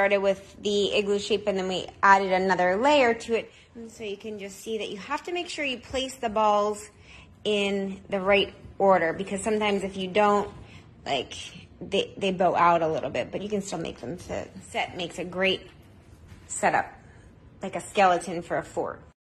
Started with the igloo shape and then we added another layer to it. And so you can just see that you have to make sure you place the balls in the right order, because sometimes if you don't, like, they bow out a little bit, but you can still make them fit. Set makes a great setup, like a skeleton for a fort.